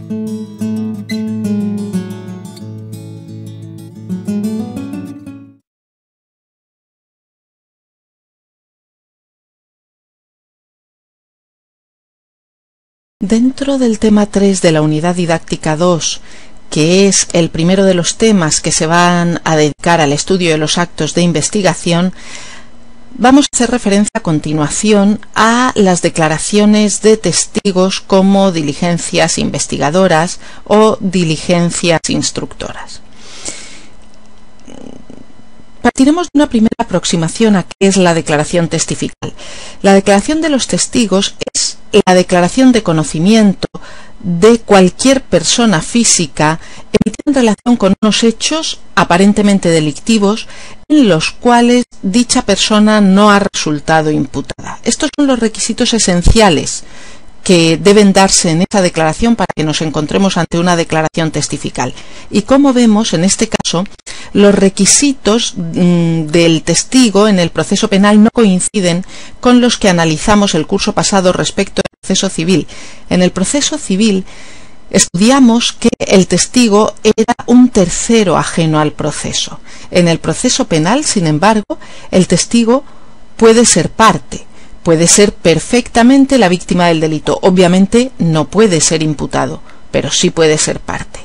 Dentro del tema 3 de la unidad didáctica 2, que es el primero de los temas que se van a dedicar al estudio de los actos de investigación, vamos a hacer referencia a continuación a las declaraciones de testigos como diligencias investigadoras o diligencias instructoras. Partiremos de una primera aproximación a qué es la declaración testifical. La declaración de los testigos es la declaración de conocimiento de cualquier persona física emitida en relación con unos hechos aparentemente delictivos en los cuales dicha persona no ha resultado imputada. Estos son los requisitos esenciales que deben darse en esa declaración para que nos encontremos ante una declaración testifical. Y como vemos, en este caso, los requisitos del testigo en el proceso penal no coinciden con los que analizamos el curso pasado respecto al proceso civil. En el proceso civil estudiamos que el testigo era un tercero ajeno al proceso. En el proceso penal, sin embargo, el testigo puede ser parte. Puede ser perfectamente la víctima del delito. Obviamente no puede ser imputado, pero sí puede ser parte.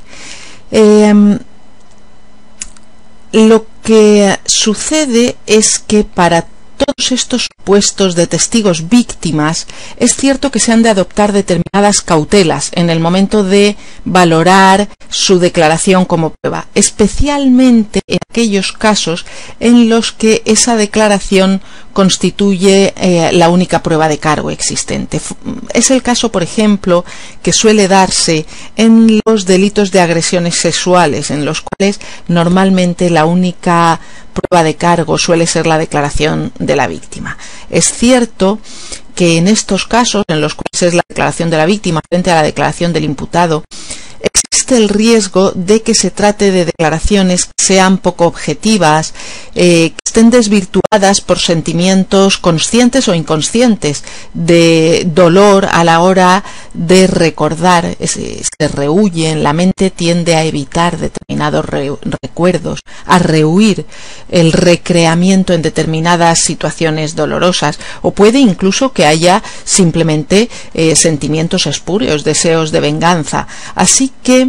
Lo que sucede es que para todos estos supuestos de testigos víctimas es cierto que se han de adoptar determinadas cautelas en el momento de valorar su declaración como prueba, especialmente en aquellos casos en los que esa declaración constituye la única prueba de cargo existente. Es el caso, por ejemplo, que suele darse en los delitos de agresiones sexuales, en los cuales normalmente la única prueba de cargo suele ser la declaración de la víctima. Es cierto que en estos casos, en los cuales es la declaración de la víctima frente a la declaración del imputado, existe el riesgo de que se trate de declaraciones que sean poco objetivas, que estén desvirtuadas por sentimientos conscientes o inconscientes de dolor a la hora de recordar. Se rehuyen, la mente tiende a evitar determinados recuerdos, a rehuir el recreamiento en determinadas situaciones dolorosas, o puede incluso que haya simplemente sentimientos espurios, deseos de venganza. Así que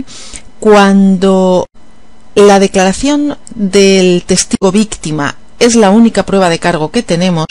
cuando la declaración del testigo víctima es la única prueba de cargo que tenemos,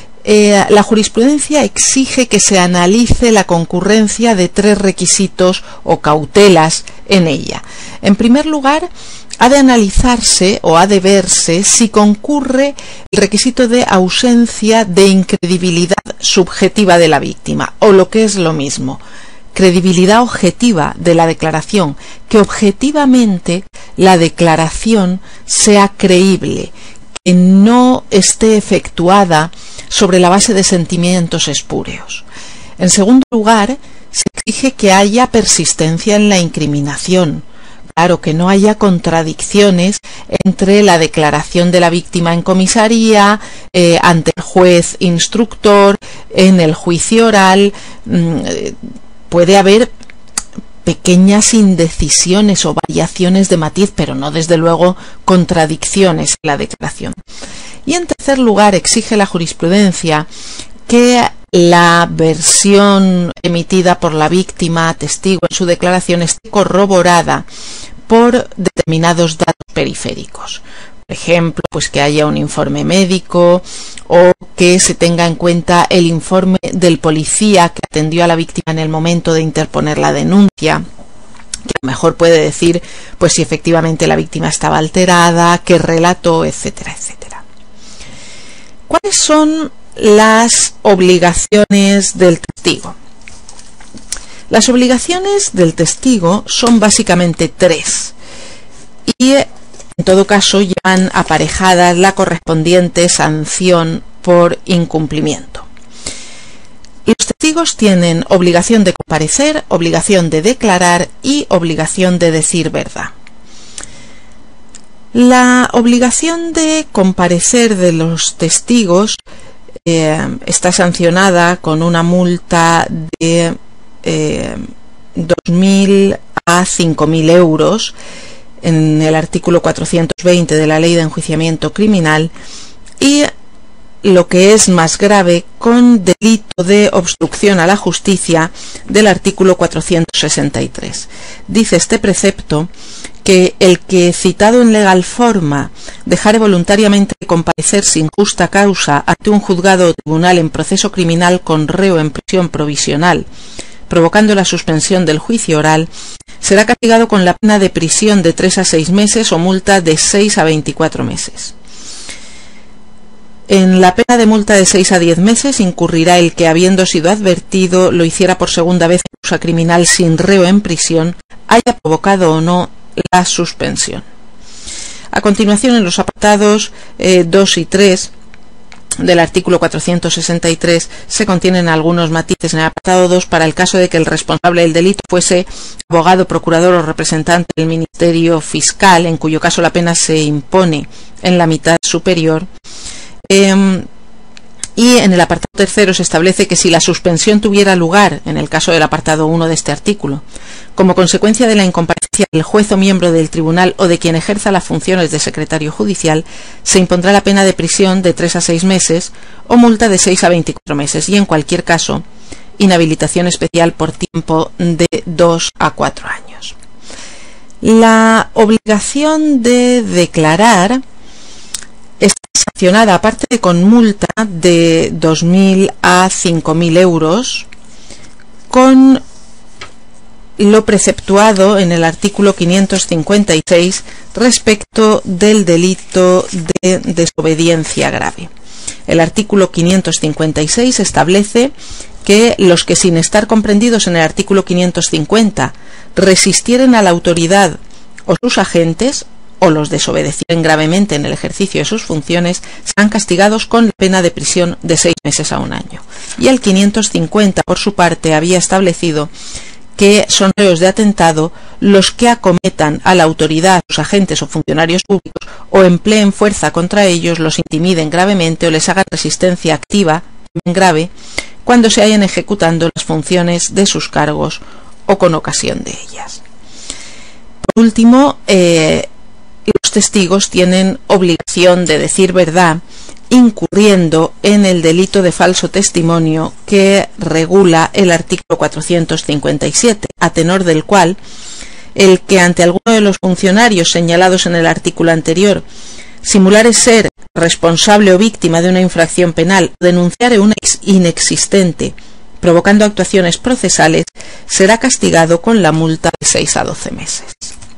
la jurisprudencia exige que se analice la concurrencia de 3 requisitos o cautelas en ella. En primer lugar, ha de analizarse o ha de verse si concurre el requisito de ausencia de incredibilidad subjetiva de la víctima, o lo que es lo mismo, credibilidad objetiva de la declaración, que objetivamente la declaración sea creíble, que no esté efectuada sobre la base de sentimientos espúreos. En segundo lugar, se exige que haya persistencia en la incriminación. Claro, que no haya contradicciones entre la declaración de la víctima en comisaría, ante el juez instructor, en el juicio oral. Puede haber pequeñas indecisiones o variaciones de matiz, pero no desde luego contradicciones en la declaración. Y en tercer lugar, exige la jurisprudencia que la versión emitida por la víctima, testigo, en su declaración esté corroborada por determinados datos periféricos. Por ejemplo, pues que haya un informe médico, o que se tenga en cuenta el informe del policía que atendió a la víctima en el momento de interponer la denuncia, que a lo mejor puede decir pues si efectivamente la víctima estaba alterada, qué relató, etcétera, etcétera. ¿Cuáles son las obligaciones del testigo? Las obligaciones del testigo son básicamente 3, y en todo caso llevan aparejadas la correspondiente sanción por incumplimiento. Los testigos tienen obligación de comparecer, obligación de declarar y obligación de decir verdad. La obligación de comparecer de los testigos está sancionada con una multa de 2.000 a 5.000 euros en el artículo 420 de la Ley de Enjuiciamiento Criminal, y lo que es más grave, con delito de obstrucción a la justicia del artículo 463. Dice este precepto que el que, citado en legal forma, dejare voluntariamente de comparecer sin justa causa ante un juzgado o tribunal en proceso criminal con reo en prisión provisional, provocando la suspensión del juicio oral, será castigado con la pena de prisión de 3 a 6 meses o multa de 6 a 24 meses. En la pena de multa de 6 a 10 meses incurrirá el que, habiendo sido advertido, lo hiciera por segunda vez en causa criminal sin reo en prisión, haya provocado o no la suspensión. A continuación, en los apartados 2 y 3 del artículo 463 se contienen algunos matices. En el apartado 2, para el caso de que el responsable del delito fuese abogado, procurador o representante del Ministerio Fiscal, en cuyo caso la pena se impone en la mitad superior. Y en el apartado 3 se establece que si la suspensión tuviera lugar, en el caso del apartado 1 de este artículo, como consecuencia de la incomparecencia del juez o miembro del tribunal o de quien ejerza las funciones de secretario judicial, se impondrá la pena de prisión de 3 a 6 meses o multa de 6 a 24 meses y, en cualquier caso, inhabilitación especial por tiempo de 2 a 4 años. La obligación de declarar está sancionada, aparte de con multa de 2.000 a 5.000 euros, con lo preceptuado en el artículo 556 respecto del delito de desobediencia grave. El artículo 556 establece que los que, sin estar comprendidos en el artículo 550, resistieren a la autoridad o sus agentes, o los desobedecieren gravemente en el ejercicio de sus funciones, serán castigados con la pena de prisión de 6 meses a 1 año. Y el 550, por su parte, había establecido que son reos de atentado los que acometan a la autoridad, a sus agentes o funcionarios públicos, o empleen fuerza contra ellos, los intimiden gravemente o les hagan resistencia activa grave cuando se hayan ejecutando las funciones de sus cargos o con ocasión de ellas. Por último, los testigos tienen obligación de decir verdad, incurriendo en el delito de falso testimonio que regula el artículo 457, a tenor del cual el que, ante alguno de los funcionarios señalados en el artículo anterior, simulare ser responsable o víctima de una infracción penal o denunciare una inexistente, provocando actuaciones procesales, será castigado con la multa de 6 a 12 meses.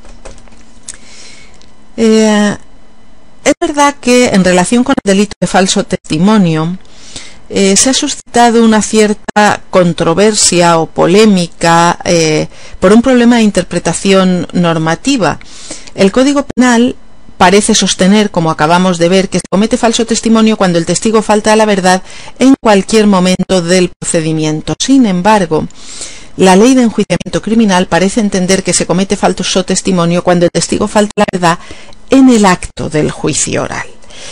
Es verdad que en relación con el delito de falso testimonio se ha suscitado una cierta controversia o polémica por un problema de interpretación normativa. El Código Penal parece sostener, como acabamos de ver, que se comete falso testimonio cuando el testigo falta a la verdad en cualquier momento del procedimiento. Sin embargo, la Ley de Enjuiciamiento Criminal parece entender que se comete falso testimonio cuando el testigo falta a la verdad en el acto del juicio oral.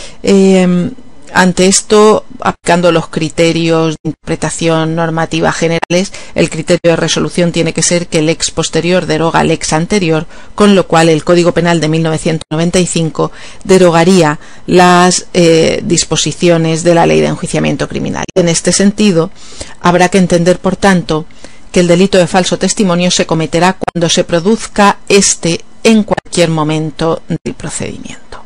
Ante esto, aplicando los criterios de interpretación normativa generales, el criterio de resolución tiene que ser que el ex posterior deroga al ex anterior, con lo cual el Código Penal de 1995 derogaría las disposiciones de la Ley de Enjuiciamiento Criminal. En este sentido, habrá que entender, por tanto, que el delito de falso testimonio se cometerá cuando se produzca este en cualquier momento del procedimiento.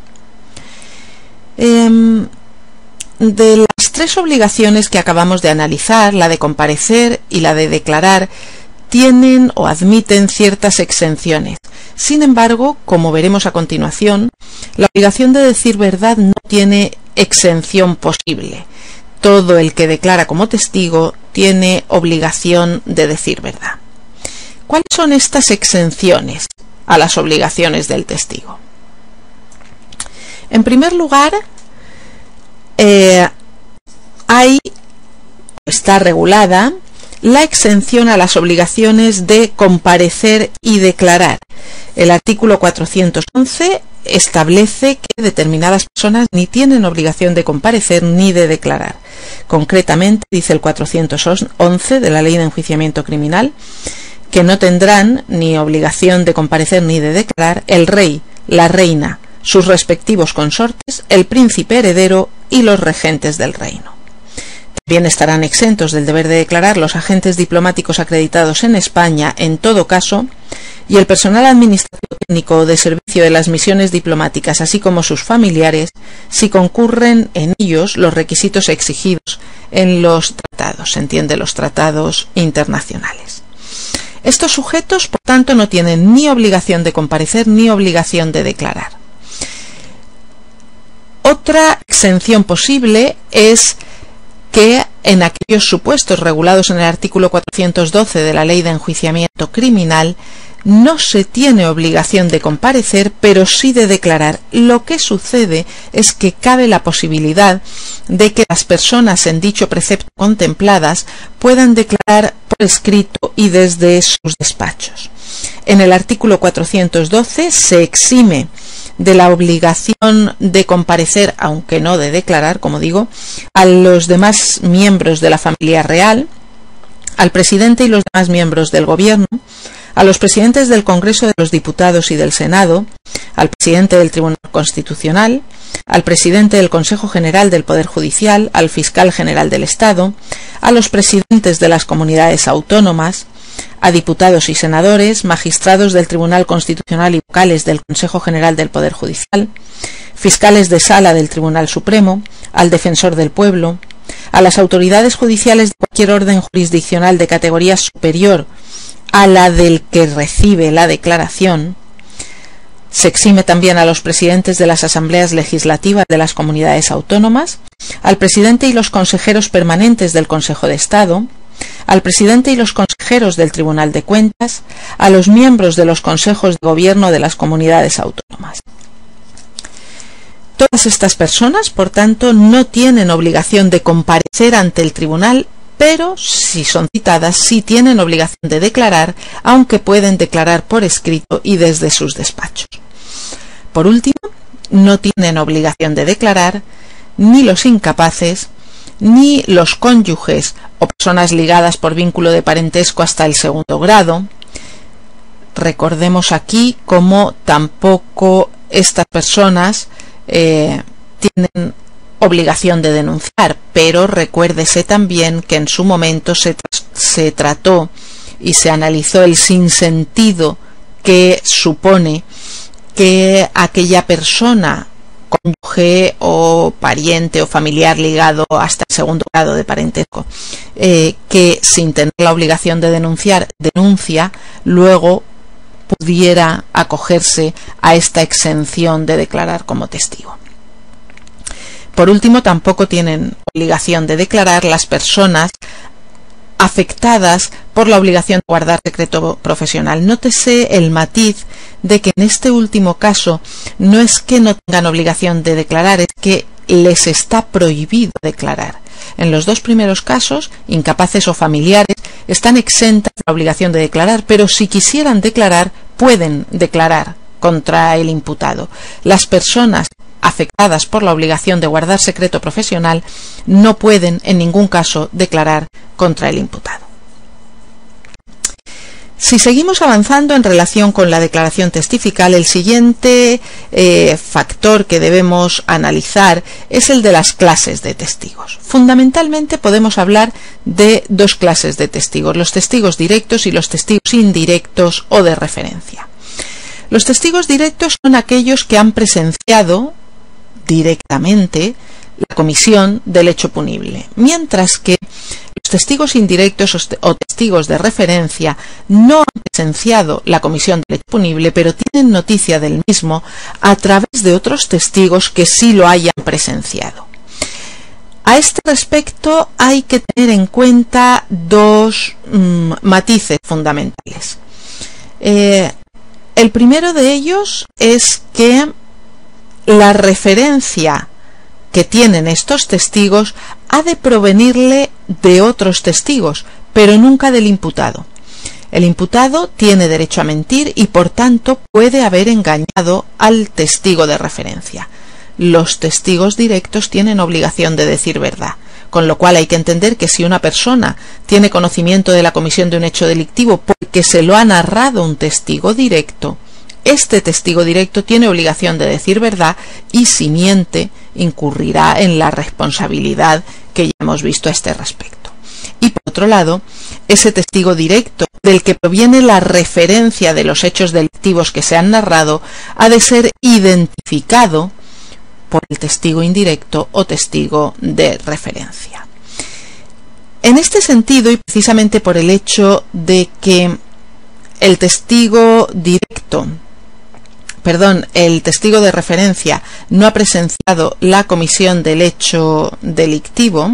De las 3 obligaciones que acabamos de analizar, la de comparecer y la de declarar, tienen o admiten ciertas exenciones. Sin embargo, como veremos a continuación, la obligación de decir verdad no tiene exención posible. Todo el que declara como testigo tiene obligación de decir verdad. ¿Cuáles son estas exenciones a las obligaciones del testigo? En primer lugar, está regulada la exención a las obligaciones de comparecer y declarar. El artículo 411 establece que determinadas personas ni tienen obligación de comparecer ni de declarar. Concretamente, dice el 411 de la Ley de Enjuiciamiento Criminal, que no tendrán ni obligación de comparecer ni de declarar el rey, la reina, sus respectivos consortes, el príncipe heredero y los regentes del reino. También estarán exentos del deber de declarar los agentes diplomáticos acreditados en España en todo caso, y el personal administrativo técnico o de servicio de las misiones diplomáticas, así como sus familiares, si concurren en ellos los requisitos exigidos en los tratados, se entiende, los tratados internacionales. Estos sujetos, por tanto, no tienen ni obligación de comparecer ni obligación de declarar. Otra exención posible es que en aquellos supuestos regulados en el artículo 412 de la Ley de Enjuiciamiento Criminal no se tiene obligación de comparecer, pero sí de declarar. Lo que sucede es que cabe la posibilidad de que las personas en dicho precepto contempladas puedan declarar por escrito y desde sus despachos. En el artículo 412 se exime de la obligación de comparecer, aunque no de declarar, como digo, a los demás miembros de la familia real, al presidente y los demás miembros del gobierno, a los presidentes del Congreso de los Diputados y del Senado, al presidente del Tribunal Constitucional, al presidente del Consejo General del Poder Judicial, al fiscal general del Estado, a los presidentes de las comunidades autónomas, a diputados y senadores, magistrados del Tribunal Constitucional y vocales del Consejo General del Poder Judicial, fiscales de sala del Tribunal Supremo, al defensor del pueblo, a las autoridades judiciales de cualquier orden jurisdiccional de categoría superior a la del que recibe la declaración. Se exime también a los presidentes de las asambleas legislativas de las comunidades autónomas, al presidente y los consejeros permanentes del Consejo de Estado, al presidente y los consejeros del Tribunal de Cuentas, a los miembros de los consejos de gobierno de las comunidades autónomas. Todas estas personas, por tanto, no tienen obligación de comparecer ante el tribunal, pero si son citadas, sí tienen obligación de declarar, aunque pueden declarar por escrito y desde sus despachos. Por último, no tienen obligación de declarar ni los incapaces, ni los cónyuges o personas ligadas por vínculo de parentesco hasta el segundo grado. Recordemos aquí cómo tampoco estas personas tienen obligación de denunciar, pero recuérdese también que en su momento se trató y se analizó el sinsentido que supone que aquella persona, cónyuge o pariente o familiar ligado hasta el segundo grado de parentesco, que sin tener la obligación de denunciar, denuncia, luego pudiera acogerse a esta exención de declarar como testigo. Por último, tampoco tienen obligación de declarar las personas afectadas por la obligación de guardar secreto profesional. Nótese el matiz de que en este último caso no es que no tengan obligación de declarar, es que les está prohibido declarar. En los dos primeros casos, incapaces o familiares están exentas de la obligación de declarar, pero si quisieran declarar, pueden declarar contra el imputado. Las personas afectadas por la obligación de guardar secreto profesional no pueden en ningún caso declarar contra el imputado. Si seguimos avanzando en relación con la declaración testifical, el siguiente factor que debemos analizar es el de las clases de testigos. Fundamentalmente podemos hablar de dos clases de testigos, los testigos directos y los testigos indirectos o de referencia. Los testigos directos son aquellos que han presenciado directamente la comisión del hecho punible, mientras que los testigos indirectos o testigos de referencia no han presenciado la comisión del hecho punible, pero tienen noticia del mismo a través de otros testigos que sí lo hayan presenciado. A este respecto hay que tener en cuenta dos matices fundamentales. El primero de ellos es que la referencia que tienen estos testigos ha de provenirle de otros testigos, pero nunca del imputado. El imputado tiene derecho a mentir y por tanto puede haber engañado al testigo de referencia. Los testigos directos tienen obligación de decir verdad, con lo cual hay que entender que si una persona tiene conocimiento de la comisión de un hecho delictivo porque porque se lo ha narrado un testigo directo, este testigo directo tiene obligación de decir verdad y si miente incurrirá en la responsabilidad que ya hemos visto a este respecto. Y por otro lado, ese testigo directo del que proviene la referencia de los hechos delictivos que se han narrado ha de ser identificado por el testigo indirecto o testigo de referencia. En este sentido, y precisamente por el hecho de que el testigo de referencia no ha presenciado la comisión del hecho delictivo,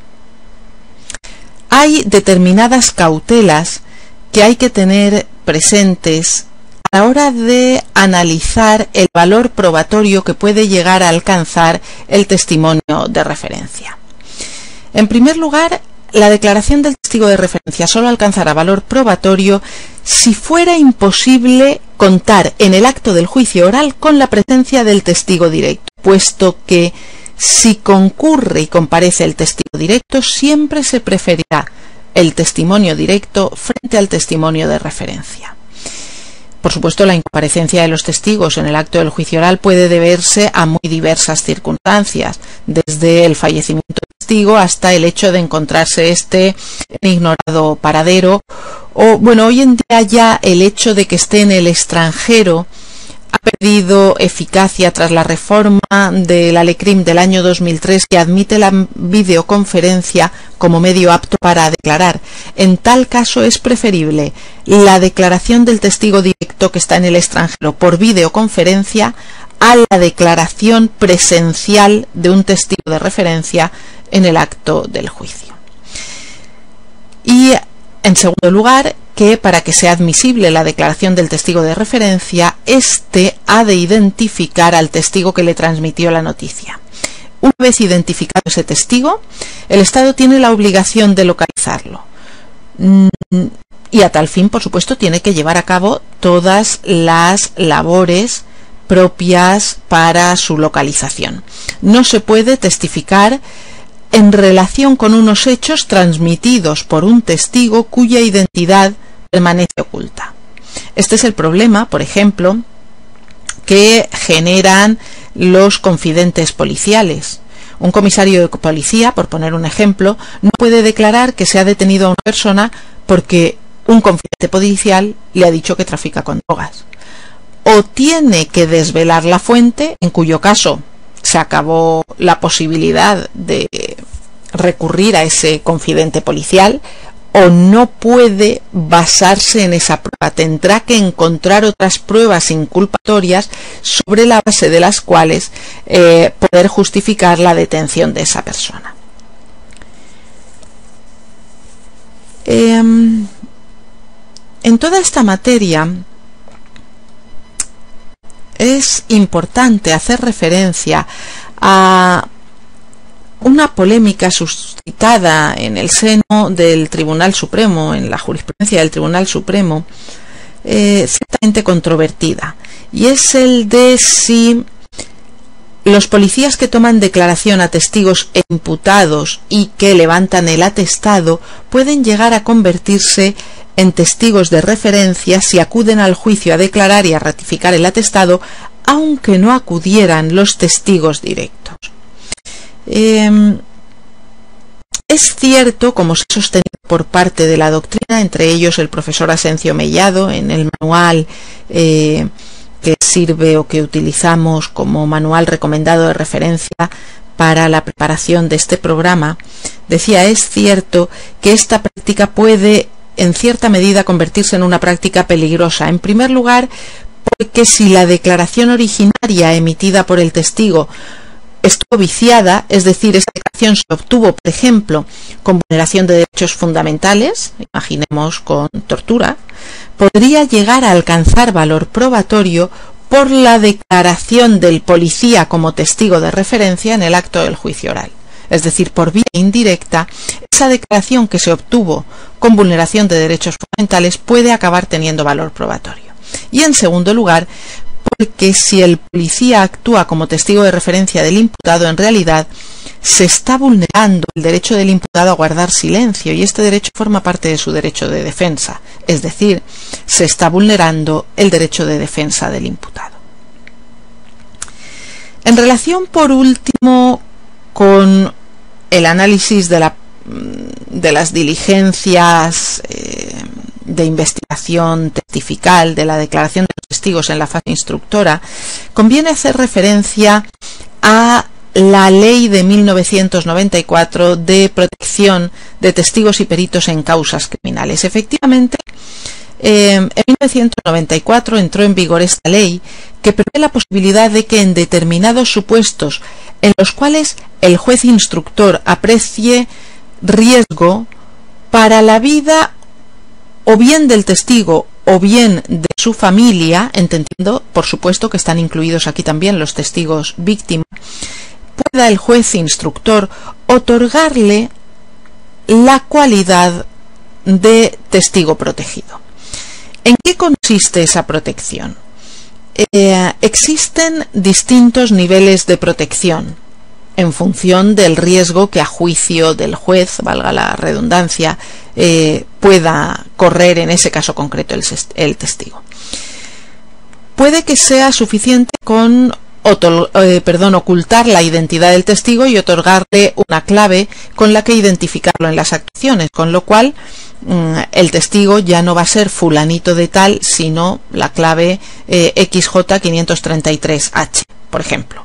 hay determinadas cautelas que hay que tener presentes a la hora de analizar el valor probatorio que puede llegar a alcanzar el testimonio de referencia. En primer lugar, la declaración del testigo de referencia solo alcanzará valor probatorio si fuera imposible contar en el acto del juicio oral con la presencia del testigo directo, puesto que si concurre y comparece el testigo directo, siempre se preferirá el testimonio directo frente al testimonio de referencia. Por supuesto, la incomparecencia de los testigos en el acto del juicio oral puede deberse a muy diversas circunstancias, desde el fallecimiento del testigo hasta el hecho de encontrarse en ignorado paradero, o bueno, hoy en día ya el hecho de que esté en el extranjero ha perdido eficacia tras la reforma de la LECRIM del año 2003, que admite la videoconferencia como medio apto para declarar. En tal caso es preferible la declaración del testigo directo que está en el extranjero por videoconferencia a la declaración presencial de un testigo de referencia en el acto del juicio. Y en segundo lugar, que para que sea admisible la declaración del testigo de referencia, éste ha de identificar al testigo que le transmitió la noticia. Una vez identificado ese testigo, el Estado tiene la obligación de localizarlo. Y a tal fin, por supuesto, tiene que llevar a cabo todas las labores propias para su localización. No se puede testificar en relación con unos hechos transmitidos por un testigo cuya identidad permanece oculta. Este es el problema, por ejemplo, que generan los confidentes policiales. Un comisario de policía, por poner un ejemplo, no puede declarar que se ha detenido a una persona porque un confidente policial le ha dicho que trafica con drogas. O tiene que desvelar la fuente, en cuyo caso se acabó la posibilidad de recurrir a ese confidente policial, o no puede basarse en esa prueba. Tendrá que encontrar otras pruebas inculpatorias sobre la base de las cuales poder justificar la detención de esa persona. En toda esta materia es importante hacer referencia a una polémica suscitada en el seno del Tribunal Supremo, en la jurisprudencia del Tribunal Supremo, ciertamente controvertida, y es el de si los policías que toman declaración a testigos e imputados y que levantan el atestado pueden llegar a convertirse en testigos de referencia si acuden al juicio a declarar y a ratificar el atestado, aunque no acudieran los testigos directos. Es cierto, como se ha sostenido por parte de la doctrina, entre ellos el profesor Asencio Mellado, en el manual que sirve o que utilizamos como manual recomendado de referencia para la preparación de este programa, decía: es cierto que esta práctica puede en cierta medida convertirse en una práctica peligrosa. En primer lugar, porque si la declaración originaria emitida por el testigo estuvo viciada, es decir, esa declaración se obtuvo, por ejemplo, con vulneración de derechos fundamentales, imaginemos con tortura, podría llegar a alcanzar valor probatorio por la declaración del policía como testigo de referencia en el acto del juicio oral. Es decir, por vía indirecta, esa declaración que se obtuvo con vulneración de derechos fundamentales puede acabar teniendo valor probatorio. Y en segundo lugar, porque si el policía actúa como testigo de referencia del imputado, en realidad se está vulnerando el derecho del imputado a guardar silencio, y este derecho forma parte de su derecho de defensa, es decir, se está vulnerando el derecho de defensa del imputado. En relación, por último, con el análisis de las diligencias de investigación testifical, de la declaración de los testigos en la fase instructora, conviene hacer referencia a la Ley de 1994 de protección de testigos y peritos en causas criminales. Efectivamente, en 1994 entró en vigor esta ley que prevé la posibilidad de que en determinados supuestos en los cuales el juez instructor aprecie riesgo para la vida o bien del testigo o bien de su familia, entendiendo por supuesto que están incluidos aquí también los testigos víctimas, pueda el juez instructor otorgarle la cualidad de testigo protegido. ¿En qué consiste esa protección? Existen distintos niveles de protección en función del riesgo que a juicio del juez, valga la redundancia, pueda correr en ese caso concreto el testigo. Puede que sea suficiente con ocultar la identidad del testigo y otorgarle una clave con la que identificarlo en las actuaciones, con lo cual el testigo ya no va a ser fulanito de tal, sino la clave XJ533H, por ejemplo.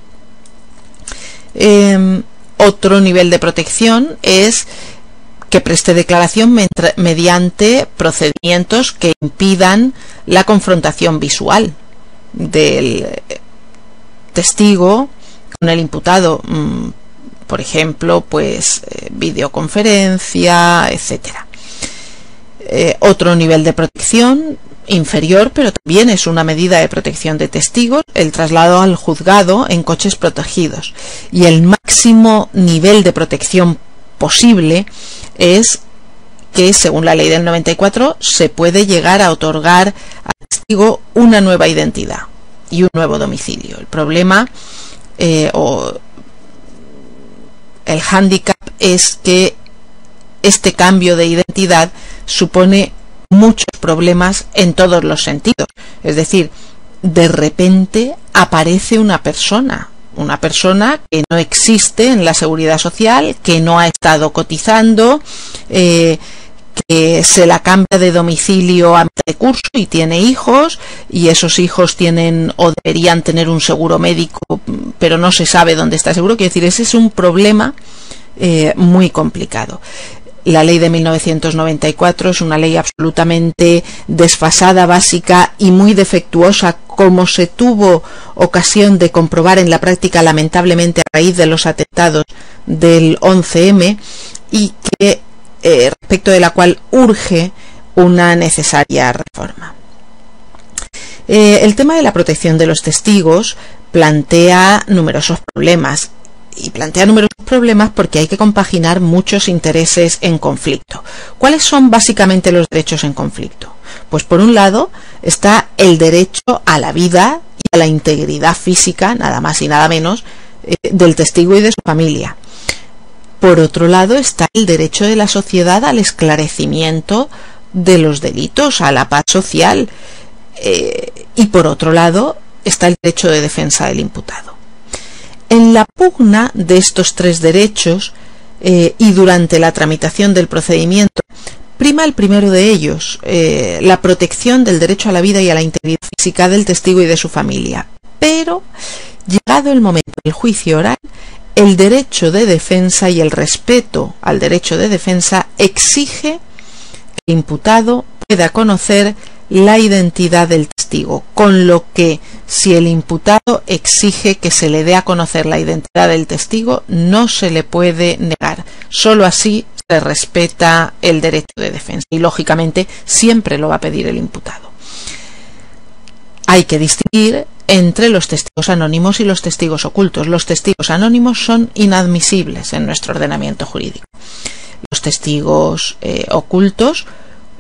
Otro nivel de protección es que preste declaración mediante procedimientos que impidan la confrontación visual del testigo con el imputado, por ejemplo, pues videoconferencia, etcétera. Otro nivel de protección inferior, pero también es una medida de protección de testigos, el traslado al juzgado en coches protegidos. Y el máximo nivel de protección posible es que, según la ley del 94, se puede llegar a otorgar al testigo una nueva identidad y un nuevo domicilio. El problema o el hándicap es que este cambio de identidad supone muchos problemas en todos los sentidos. Es decir, de repente aparece una persona que no existe en la seguridad social, que no ha estado cotizando, que se la cambia de domicilio a mitad de curso y tiene hijos, y esos hijos tienen o deberían tener un seguro médico, pero no se sabe dónde está el seguro. Quiero decir, ese es un problema muy complicado. La ley de 1994 es una ley absolutamente desfasada, básica y muy defectuosa, como se tuvo ocasión de comprobar en la práctica, lamentablemente, a raíz de los atentados del 11M, y que respecto de la cual urge una necesaria reforma. El tema de la protección de los testigos plantea numerosos problemas. Y plantea numerosos problemas porque hay que compaginar muchos intereses en conflicto. ¿Cuáles son básicamente los derechos en conflicto? Pues por un lado está el derecho a la vida y a la integridad física, nada más y nada menos, del testigo y de su familia. Por otro lado está el derecho de la sociedad al esclarecimiento de los delitos, a la paz social. Y por otro lado está el derecho de defensa del imputado. En la pugna de estos tres derechos y durante la tramitación del procedimiento, prima el primero de ellos, la protección del derecho a la vida y a la integridad física del testigo y de su familia. Pero, llegado el momento del juicio oral, el derecho de defensa y el respeto al derecho de defensa exige que el imputado pueda conocer la identidad del testigo, con lo que si el imputado exige que se le dé a conocer la identidad del testigo, no se le puede negar. Solo así se respeta el derecho de defensa y, lógicamente, siempre lo va a pedir el imputado. Hay que distinguir entre los testigos anónimos y los testigos ocultos. Los testigos anónimos son inadmisibles en nuestro ordenamiento jurídico. Los testigos ocultos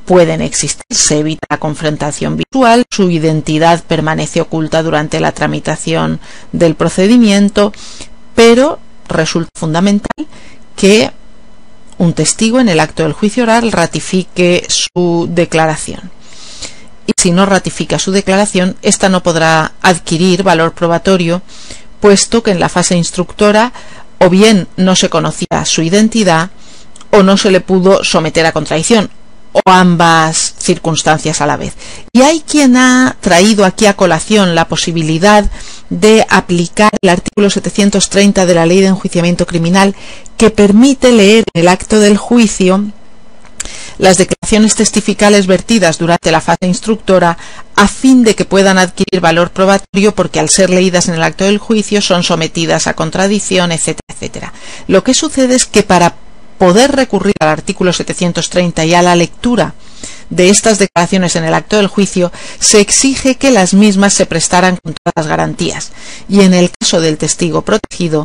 pueden existir, se evita la confrontación visual, su identidad permanece oculta durante la tramitación del procedimiento, pero resulta fundamental que un testigo en el acto del juicio oral ratifique su declaración. Y si no ratifica su declaración, ésta no podrá adquirir valor probatorio, puesto que en la fase instructora o bien no se conocía su identidad o no se le pudo someter a contradicción, o ambas circunstancias a la vez. Y hay quien ha traído aquí a colación la posibilidad de aplicar el artículo 730 de la Ley de Enjuiciamiento Criminal, que permite leer en el acto del juicio las declaraciones testificales vertidas durante la fase instructora, a fin de que puedan adquirir valor probatorio, porque al ser leídas en el acto del juicio son sometidas a contradicción, etcétera, etcétera. Lo que sucede es que para poder recurrir al artículo 730 y a la lectura de estas declaraciones en el acto del juicio, se exige que las mismas se prestaran con todas las garantías, y en el caso del testigo protegido,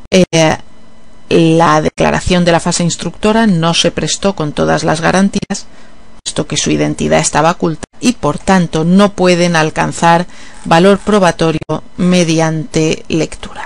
la declaración de la fase instructora no se prestó con todas las garantías, puesto que su identidad estaba oculta, y por tanto no pueden alcanzar valor probatorio mediante lectura.